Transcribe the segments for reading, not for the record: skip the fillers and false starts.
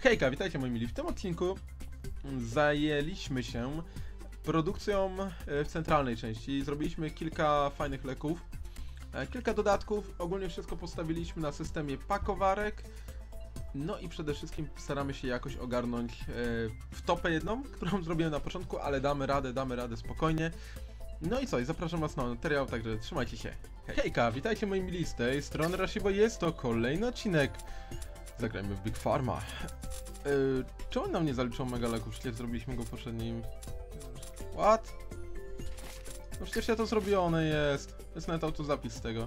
Hejka, witajcie moi mili. W tym odcinku zajęliśmy się produkcją w centralnej części. Zrobiliśmy kilka fajnych leków, kilka dodatków. Ogólnie wszystko postawiliśmy na systemie pakowarek. No i przede wszystkim staramy się jakoś ogarnąć wtopę jedną, którą zrobiłem na początku, ale damy radę spokojnie. No i co, i zapraszam was na materiał, także trzymajcie się. Hejka, witajcie moi mili, z tej strony Rashibo, jest to kolejny odcinek. Zagrajmy w Big Pharma. Czemu nam nie zaliczą mega leku? Przecież zrobiliśmy go w poprzednim... What? No przecież ja to zrobione jest. Jest nawet autozapis z tego.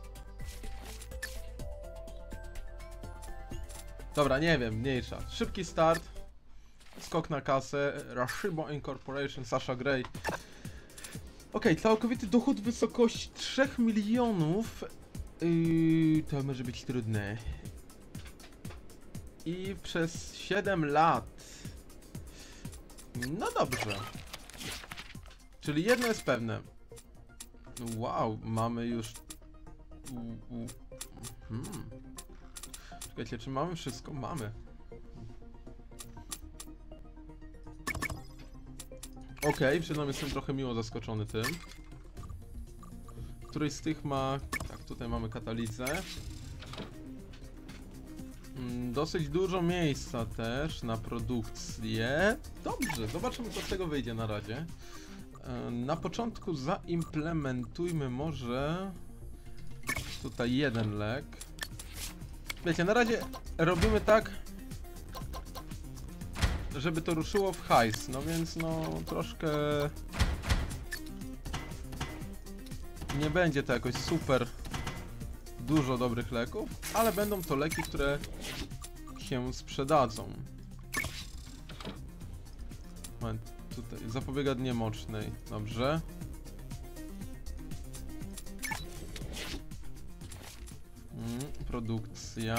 Dobra, nie wiem, mniejsza. Szybki start. Skok na kasę. Rashibo Incorporation, Sasha Grey. Okej, całkowity dochód w wysokości 3 milionów. To może być trudne. I przez 7 lat. No dobrze. Czyli jedno jest pewne. Wow, mamy już... Czekajcie, czy mamy wszystko? Mamy. Okej, przynajmniej jestem trochę miło zaskoczony tym. Któryś z tych ma... Tak, tutaj mamy katalizę. Dosyć dużo miejsca też na produkcję. Dobrze, zobaczymy co z tego wyjdzie na razie. Na początku zaimplementujmy może tutaj jeden lek. Wiecie, na razie robimy tak, żeby to ruszyło w hajs, no więc no troszkę nie będzie to jakoś super dużo dobrych leków, ale będą to leki, które się sprzedadzą. Moment, tutaj zapobiega niemocznej, dobrze. Produkcja.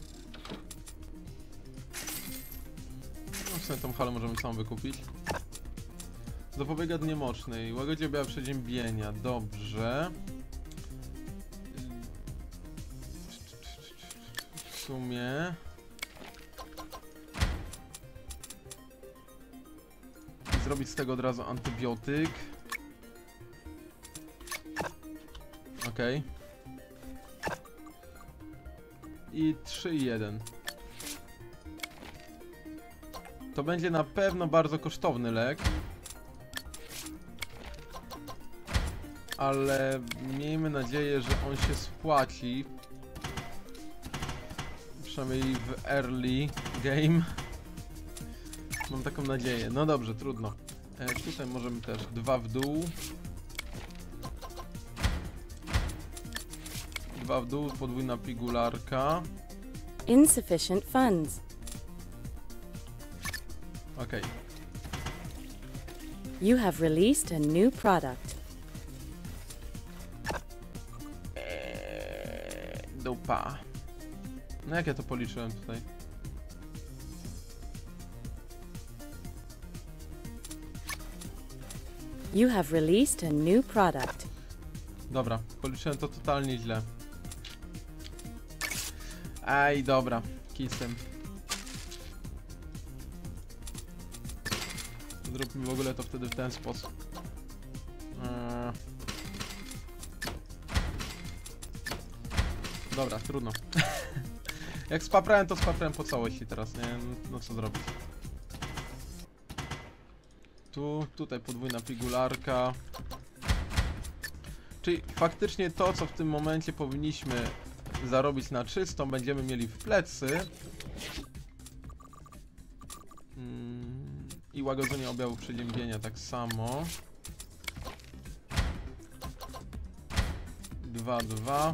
No w sumie tą halę możemy samą wykupić. Zapobiega niemocznej, łagodzi objawy przeziębienia, dobrze. W sumie... Zrobić z tego od razu antybiotyk. Okej. I 3,1. To będzie na pewno bardzo kosztowny lek. Ale miejmy nadzieję, że on się spłaci. Przynajmniej w early game. Mam taką nadzieję. No dobrze, trudno. Tutaj możemy też 2 w dół. 2 w dół, podwójna pigularka. Insufficient funds. Okej. You have released a new product. Dupa. No jak ja to policzyłem tutaj? You have released a new product. Dobra, policzyłem to totalnie źle. Ej, dobra, kisem. Zróbmy w ogóle to wtedy w ten sposób. Dobra, trudno. Jak spaprałem, to spaprałem po całości teraz, nie? No co zrobić? Tutaj podwójna pigularka. Czyli faktycznie to, co w tym momencie powinniśmy zarobić na czystą, będziemy mieli w plecy. I łagodzenie objawu przeziębienia tak samo. 2,2.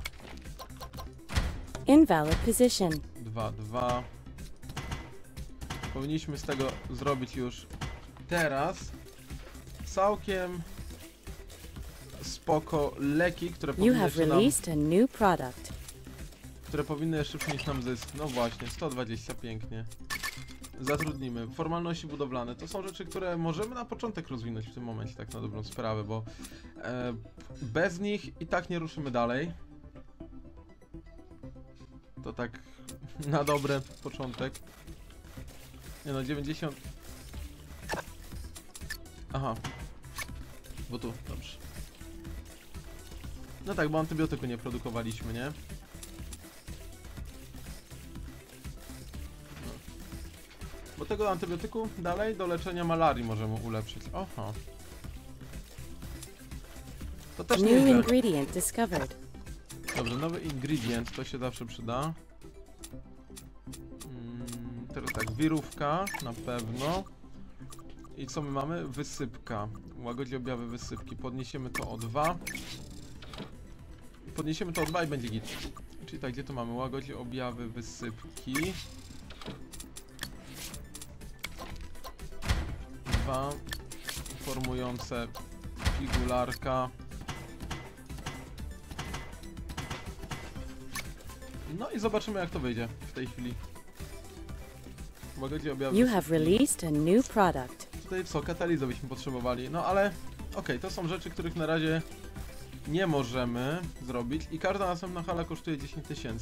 Invalid position. 2,2. Powinniśmy z tego zrobić już teraz całkiem spoko leki, które powinny jeszcze przynieść nam zysk. No właśnie, 120, pięknie. Zatrudnimy. Formalności budowlane to są rzeczy, które możemy na początek rozwinąć w tym momencie, tak na dobrą sprawę, bo bez nich i tak nie ruszymy dalej. To tak na dobry początek. Nie no, 90... Aha. Bo tu, dobrze. No tak, bo antybiotyku nie produkowaliśmy, nie? No. Bo tego antybiotyku dalej do leczenia malarii możemy ulepszyć. Oho. To też New nieźle. ingredient discovered. Dobrze, nowy ingredient, to się zawsze przyda. Teraz tak, wirówka, na pewno. I co my mamy? Wysypka. Łagodzi objawy wysypki. Podniesiemy to o 2. Podniesiemy to o 2 i będzie git. Czyli tak, gdzie to mamy? Łagodzi objawy wysypki. 2. Formujące figularka. No i zobaczymy, jak to wyjdzie w tej chwili. Łagodzi objawy You wysypki. have released a new product. Tutaj co? Katalizę byśmy potrzebowali. No ale okej, to są rzeczy, których na razie nie możemy zrobić i każda następna hala kosztuje 10 000.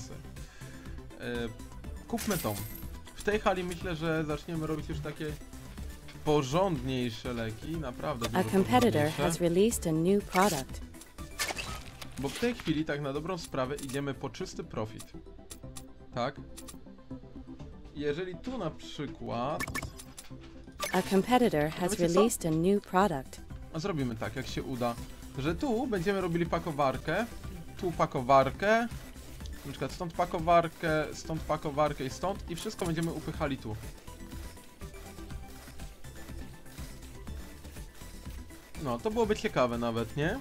Kupmy tą. W tej hali myślę, że zaczniemy robić już takie porządniejsze leki, naprawdę A dużo competitor has porządniejsze. released a new product. Bo w tej chwili tak na dobrą sprawę idziemy po czysty profit. Tak? Jeżeli tu na przykład... A competitor has Wiecie co? released a new product. A zrobimy tak, jak się uda, że tu będziemy robili pakowarkę, tu pakowarkę, na przykład stąd pakowarkę i stąd i wszystko będziemy upychali tu. No, to byłoby ciekawe nawet, nie?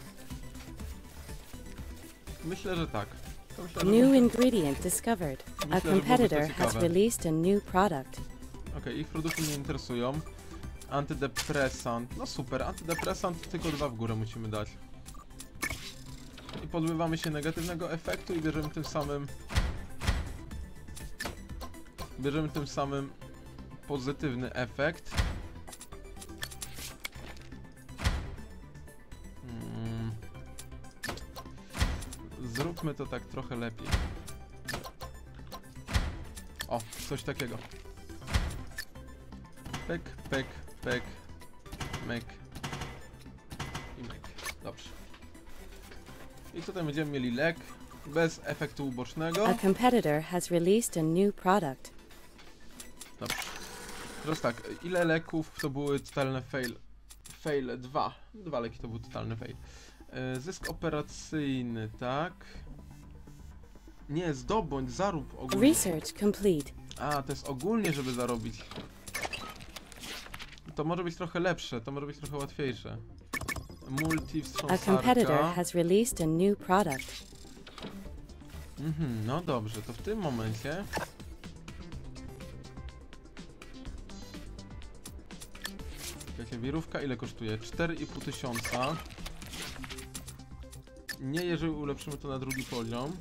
Myślę, że tak. To myślę, że New może... ingredient discovered. A Myślę, że byłoby to competitor has ciekawe. released a new product. Okej, ich produkty mnie interesują. Antydepresant, no super, antydepresant tylko 2 w górę musimy dać. I pozbywamy się negatywnego efektu i bierzemy tym samym pozytywny efekt. Zróbmy to tak trochę lepiej. O, coś takiego. Pek, pek, pek, mek i mek. Dobrze. I tutaj będziemy mieli lek bez efektu ubocznego. A competitor has released a new product. Dobrze. Teraz tak, ile leków to były totalne fail? Fail 2. 2 leki to był totalny fail. Zysk operacyjny, tak? Nie, zdobądź, zarób ogólnie. Research complete. A, to jest ogólnie, żeby zarobić. To może być trochę lepsze, to może być trochę łatwiejsze. Multi A competitor wstrząsarka. has released a new product. No dobrze, to w tym momencie... Wiecie, wirówka ile kosztuje? 4500. Nie, jeżeli ulepszymy to na drugi poziom.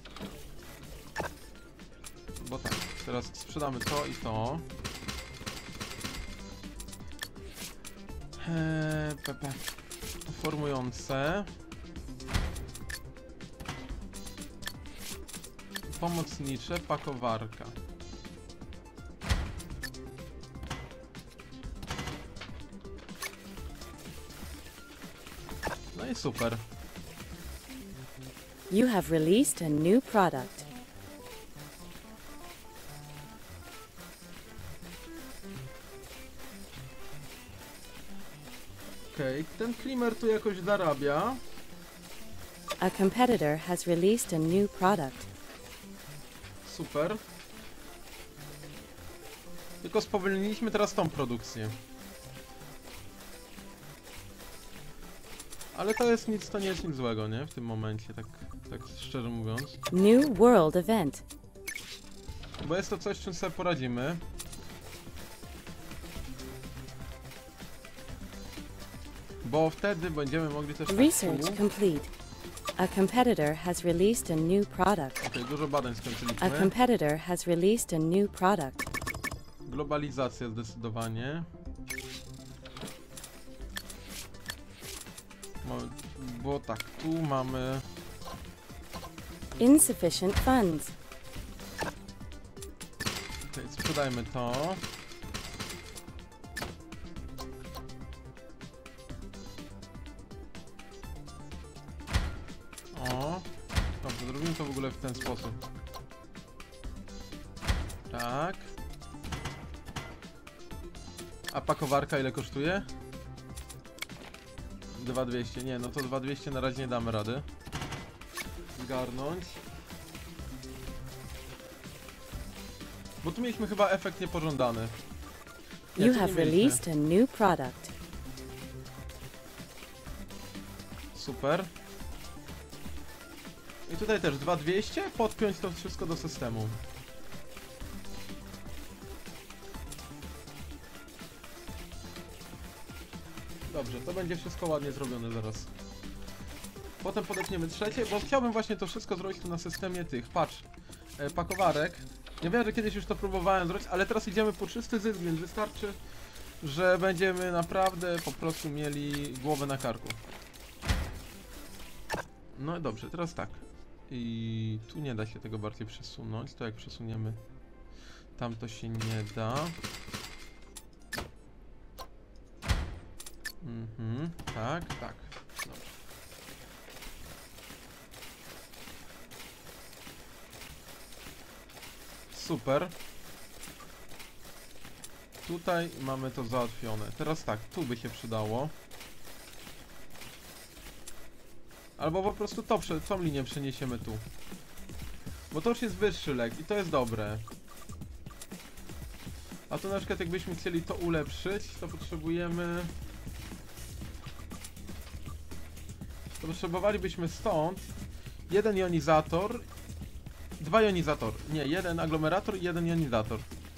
Bo tak, teraz sprzedamy to i to. PP. Formujące. Pomocnicze, pakowarka. No i super. You have released a new product. Okej, ten Klimer tu jakoś zarabia. A competitor has released a new product. Super. Tylko spowolniliśmy teraz tą produkcję. Ale to jest nic, to nie jest nic złego, nie? W tym momencie, tak szczerze mówiąc. New world event. Bo jest to coś, z czym sobie poradzimy. Bo wtedy będziemy mogli też... Research complete. A competitor has released a new product. Okej, dużo badań A skończyliśmy. competitor has released a new product. Globalizacja zdecydowanie. Bo tak, tu mamy... Insufficient funds. Okej, sprzedajmy to. Zrobimy to w ogóle w ten sposób. Tak. A pakowarka ile kosztuje? 2200. Nie, no to 2200 na razie nie damy rady zgarnąć. Bo tu mieliśmy chyba efekt niepożądany. Nie, You tu have nie mieliśmy. released a new product. Super. I tutaj też 2200, podpiąć to wszystko do systemu. Dobrze, to będzie wszystko ładnie zrobione zaraz. Potem podepniemy trzecie, bo chciałbym właśnie to wszystko zrobić tu na systemie tych, patrz, pakowarek. Ja wiem, że kiedyś już to próbowałem zrobić, ale teraz idziemy po czysty zysk, więc wystarczy, że będziemy naprawdę po prostu mieli głowę na karku. No dobrze, teraz tak. I tu nie da się tego bardziej przesunąć, to jak przesuniemy tam to się nie da. Tak, tak. Dobrze. Super. Tutaj mamy to załatwione. Teraz tak, tu by się przydało. Albo po prostu tą linię przeniesiemy tu. Bo to już jest wyższy lek i to jest dobre. A tu na przykład jakbyśmy chcieli to ulepszyć, to potrzebujemy... To potrzebowalibyśmy stąd jeden jonizator, dwa jonizatory. Nie, jeden aglomerator i jeden jonizator.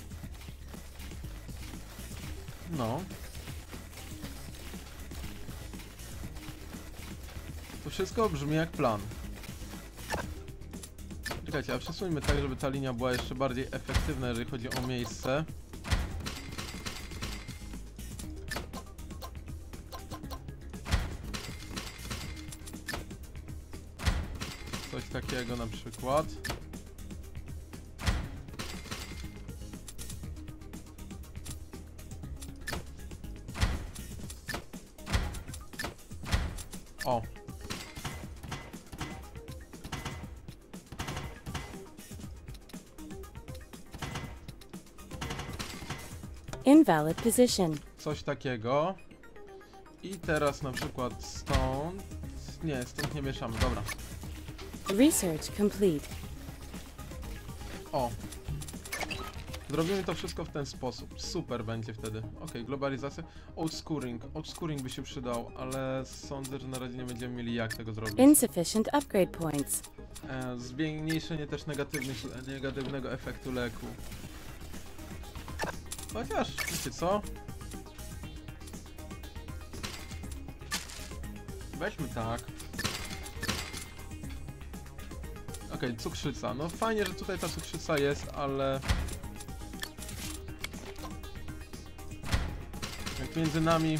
No. To wszystko brzmi jak plan. Czekajcie, a przesuńmy tak, żeby ta linia była jeszcze bardziej efektywna, jeżeli chodzi o miejsce. Coś takiego na przykład. O. Invalid position. Coś takiego. I teraz na przykład stąd... Nie, stąd nie mieszamy, dobra. Research complete. O. Zrobimy to wszystko w ten sposób. Super będzie wtedy. Ok, globalizacja. Outscoring. Outscoring by się przydał, ale sądzę, że na razie nie będziemy mieli jak tego zrobić. Insufficient upgrade points. Zmniejszenie też negatywnego efektu leku. Chociaż, wiecie co? Weźmy tak. Okej, cukrzyca. No fajnie, że tutaj ta cukrzyca jest, ale... Jak między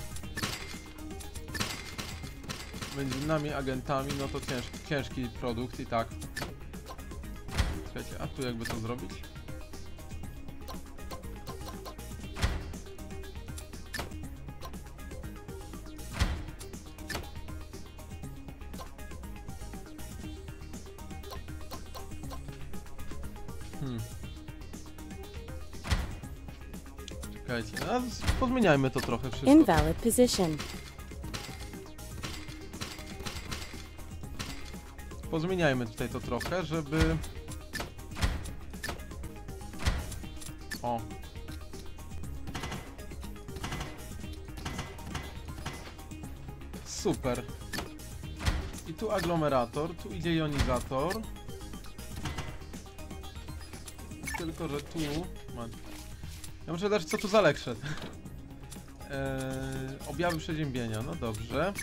nami agentami, no to ciężki produkt i tak. Czekajcie, a tu jakby to zrobić? Czekajcie, a pozmieniajmy to trochę wszystko. Invalid position. Pozmieniajmy tutaj to trochę, żeby... O. Super. I tu aglomerator, tu idzie jonizator. Tylko, że tu... Ja muszę dać, co tu za lek szedł. Objawy przeziębienia, no dobrze.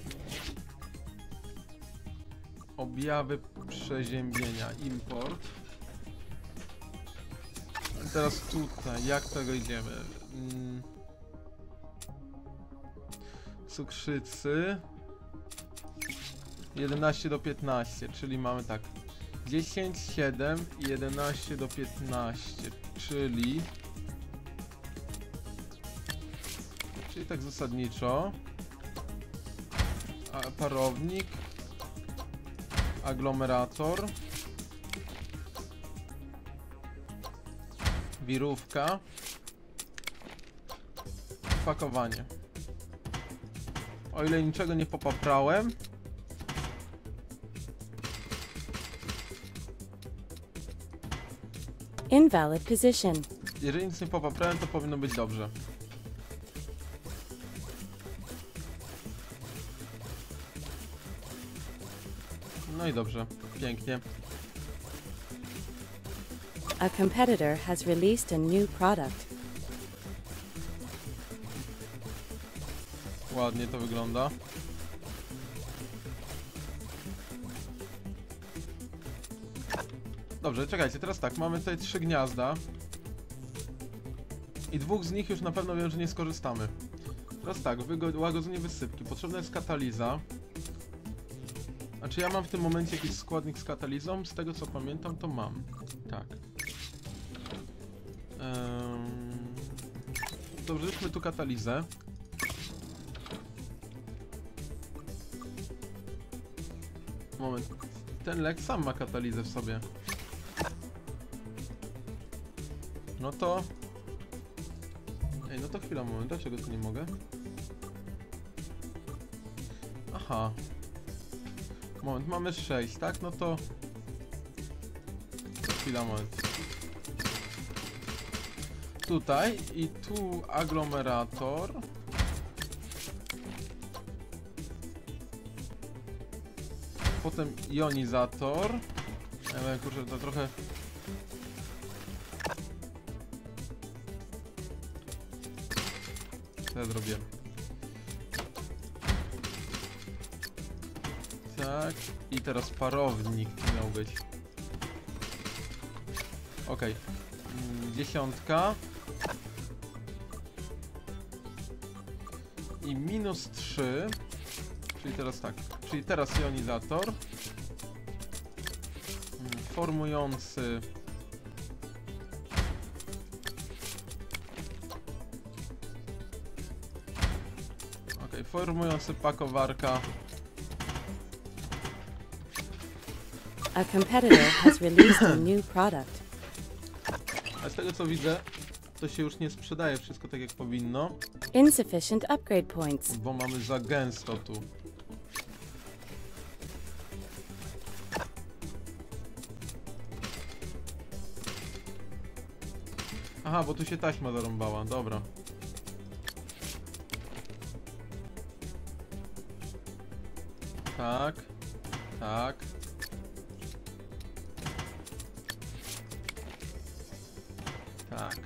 Objawy przeziębienia, import. I teraz tutaj, jak tego idziemy? Cukrzycy 11 do 15, czyli mamy tak 10, 7 i 11 do 15, czyli tak zasadniczo. A parownik Aglomerator. Wirówka. Pakowanie. O ile niczego nie popaprałem. Invalid position. Jeżeli nic nie popaprałem, to powinno być dobrze. No i dobrze, pięknie. A competitor has released a new product. Ładnie to wygląda. Dobrze, czekajcie, teraz tak, mamy tutaj 3 gniazda. I 2 z nich już na pewno wiem, że nie skorzystamy. Teraz tak, łagodzenie wysypki. Potrzebna jest kataliza. A czy ja mam w tym momencie jakiś składnik z katalizą? Z tego co pamiętam, to mam. Tak. Dobrze, wrzućmy tu katalizę. Moment. Ten lek sam ma katalizę w sobie. No to... Ej, no to chwila, moment. Dlaczego tu nie mogę? Aha. Moment, mamy 6, tak? No to... Chwila, moment. Tutaj i tu aglomerator. Potem jonizator. Ale kurczę, to trochę... Co ja zrobię? Tak. I teraz parownik tu miał być. Okej. 10. I -3. Czyli teraz tak. Czyli teraz jonizator. Formujący. Okej, formujący pakowarka. A competitor has released a new product. A z tego co widzę, to się już nie sprzedaje wszystko tak jak powinno. Insufficient upgrade points. Bo mamy za gęsto tu. Aha, bo tu się taśma zarąbała, dobra. Tak. Tak. Tak.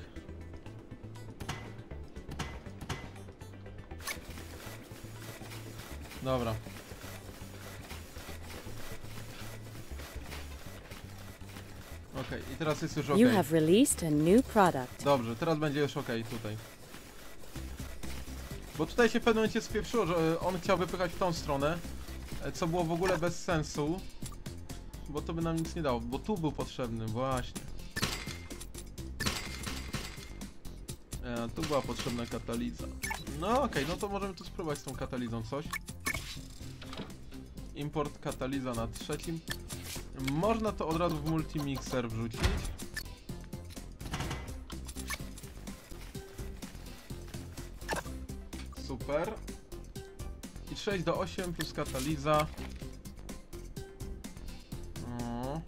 Dobra. Okej, i teraz jest już You okej. have released a new product. Dobrze, teraz będzie już okej tutaj. Bo tutaj się w pewnym momencie spieprzyło, że on chciał wypychać w tą stronę, co było w ogóle bez sensu. Bo to by nam nic nie dało, bo tu był potrzebny, właśnie. Tu była potrzebna kataliza. No okej, no to możemy tu spróbować z tą katalizą coś. Import kataliza na 3. Można to od razu w multimixer wrzucić. Super. I 6 do 8 plus kataliza. O.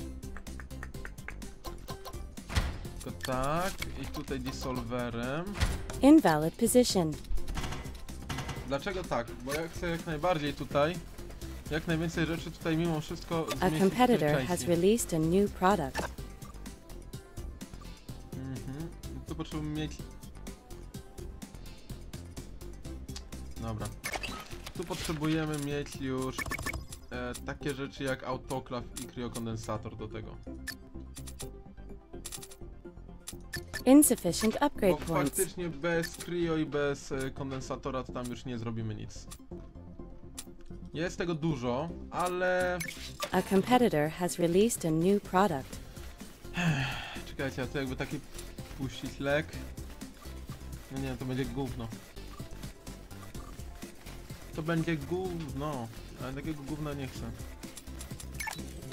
Tylko tak. I tutaj dissolverem. Invalid position. Dlaczego tak? Bo ja chcę jak najbardziej tutaj, jak najwięcej rzeczy tutaj mimo wszystko A zmieścić w tej competitor części. has released a new product. Tu potrzebujemy mieć... Dobra. Tu potrzebujemy mieć już takie rzeczy jak autoklaw i kriokondensator do tego. Insufficient Bo upgrade points. faktycznie bez cryo i bez kondensatora to tam już nie zrobimy nic. Jest tego dużo, ale... A competitor has released a new product. Czekajcie, a to jakby taki puścić lek. No nie, to będzie gówno. To będzie gówno, ale takiego gówna nie chcę.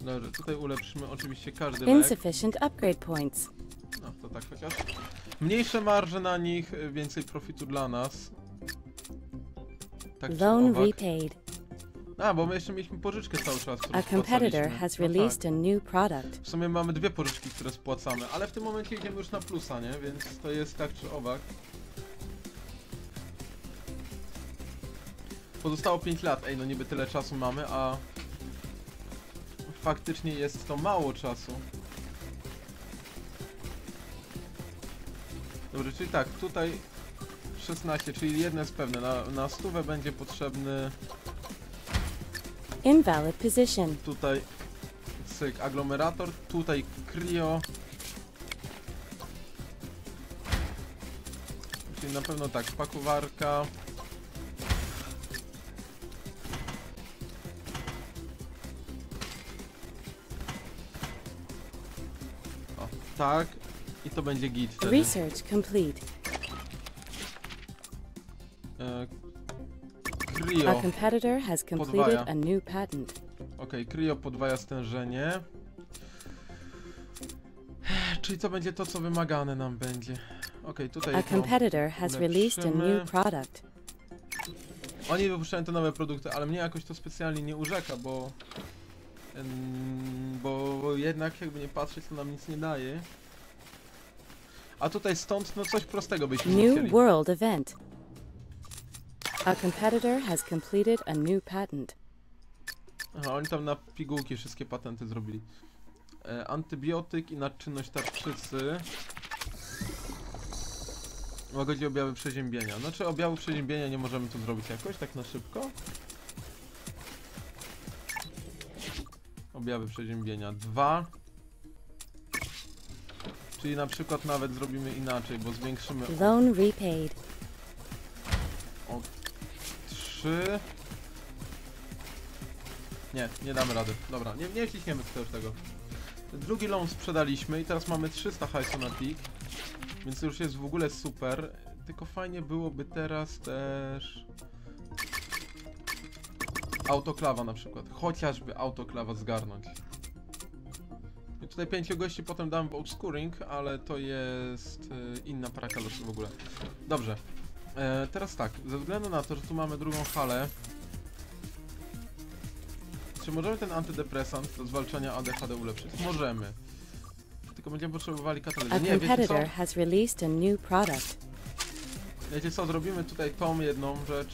Dobrze, tutaj ulepszymy oczywiście każdy lek. Insufficient upgrade points. No, to tak chociaż. Mniejsze marże na nich, więcej profitu dla nas. Tak czy Loan owak. repaid. A, bo my jeszcze mieliśmy pożyczkę cały czas, którą A competitor spłacaliśmy. has No released tak. a new product. W sumie mamy dwie pożyczki, które spłacamy, ale w tym momencie idziemy już na plusa, nie? Więc to jest tak czy owak. Pozostało 5 lat, ej, no niby tyle czasu mamy, a faktycznie jest to mało czasu. Dobrze, czyli tak, tutaj 16, czyli jedno jest pewne, na 100 będzie potrzebny Invalid position. tutaj cyk, aglomerator, tutaj cryo. Czyli na pewno tak, pakowarka. O, tak. I to będzie git wtedy. Research complete. Cryo. A competitor has completed a new patent. Okej, cryo podwaja stężenie. Czyli to będzie to, co wymagane nam będzie. Okej, tutaj A to competitor has released a ulepszymy. new product. Oni wypuszczają te nowe produkty, ale mnie jakoś to specjalnie nie urzeka, bo jednak jakby nie patrzeć, to nam nic nie daje. A tutaj stąd, no coś prostego byśmy New chcieli. world event. A competitor has completed a new patent. Aha, oni tam na pigułki wszystkie patenty zrobili. Antybiotyk i nadczynność tarczycy. Łagodzi objawy przeziębienia. Znaczy objawu przeziębienia nie możemy tu zrobić jakoś, tak na szybko. Objawy przeziębienia 2. Czyli na przykład nawet zrobimy inaczej, bo zwiększymy Loan repaid. o 3. Nie damy rady. Dobra, nie wciśniemy już tego. Drugi loan sprzedaliśmy i teraz mamy 300 hajsu na pik. Więc już jest w ogóle super. Tylko fajnie byłoby teraz też autoklawa na przykład. Chociażby autoklawa zgarnąć. I tutaj 5 gości potem dam w obscuring, ale to jest inna para kaloszy w ogóle. Dobrze. Teraz tak, ze względu na to, że tu mamy drugą falę. Czy możemy ten antydepresant do zwalczania ADHD ulepszyć? Możemy. Tylko będziemy potrzebowali A katalogu. Nie, wiecie co? competitor has released a new product. Wiecie co? Zrobimy tutaj tą jedną rzecz.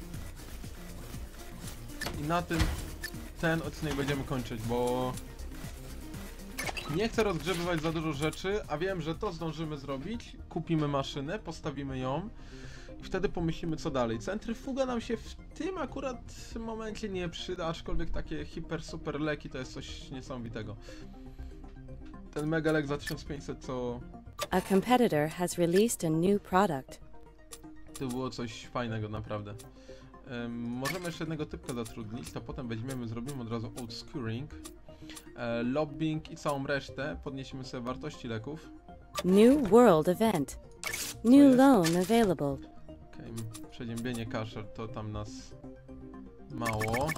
I na tym ten odcinek będziemy kończyć, bo nie chcę rozgrzebywać za dużo rzeczy, a wiem, że to zdążymy zrobić. Kupimy maszynę, postawimy ją i wtedy pomyślimy co dalej. Centryfuga nam się w tym akurat momencie nie przyda, aczkolwiek takie super leki to jest coś niesamowitego. Ten mega lek za 1500 co... A competitor has released a new product. To było coś fajnego naprawdę. Możemy jeszcze jednego typka zatrudnić, to potem weźmiemy, zrobimy od razu obscuring, lobbying i całą resztę, podniesiemy sobie wartości leków. New world event. New jest? loan available. Okej, przeziębienie kaszel to tam nas mało.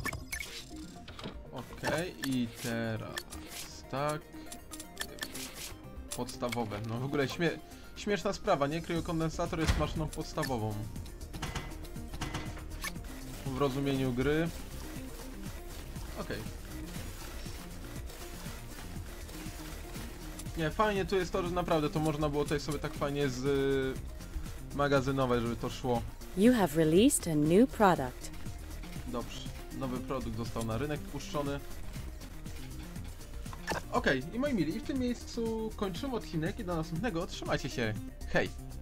Okej, i teraz tak. Podstawowe, no w ogóle śmieszna sprawa, nie? Kryokondensator jest maszyną podstawową. W rozumieniu gry. Okej. Nie, fajnie tu jest to, że naprawdę to można było tutaj sobie tak fajnie magazynować, żeby to szło. You have released a new product. Dobrze. Nowy produkt został na rynek wpuszczony. Okej, i moi mili, i w tym miejscu kończymy odcinek i do następnego trzymajcie się. Hej!